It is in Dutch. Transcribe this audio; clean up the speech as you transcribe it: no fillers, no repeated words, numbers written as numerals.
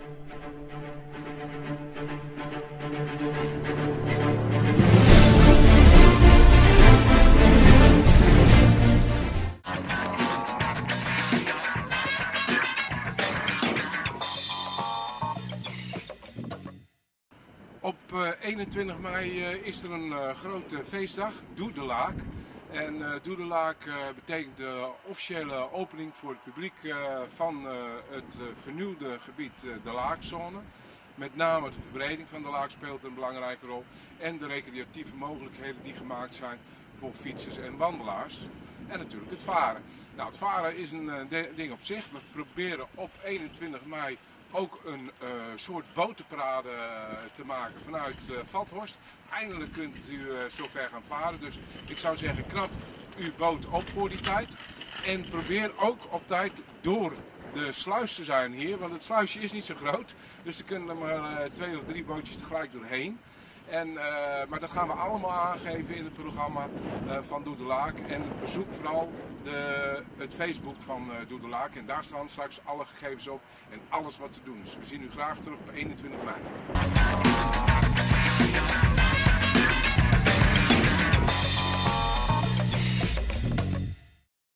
Op 21 mei is er een grote feestdag, Doe de Laak. En Doe de Laak betekent de officiële opening voor het publiek van het vernieuwde gebied de Laakzone. Met name de verbreding van de Laak speelt een belangrijke rol. En de recreatieve mogelijkheden die gemaakt zijn voor fietsers en wandelaars. En natuurlijk het varen. Nou, het varen is een ding op zich. We proberen op 21 mei ook een soort botenparade te maken vanuit Vathorst. Eindelijk kunt u zover gaan varen. Dus ik zou zeggen, knap uw boot op voor die tijd. En probeer ook op tijd door de sluis te zijn hier. Want het sluisje is niet zo groot. Dus er kunnen er maar 2 of 3 bootjes tegelijk doorheen. Maar dat gaan we allemaal aangeven in het programma van Doe de Laak. En bezoek vooral het Facebook van Doe de Laak. En daar staan straks alle gegevens op en alles wat te doen is. We zien u graag terug op 21 mei.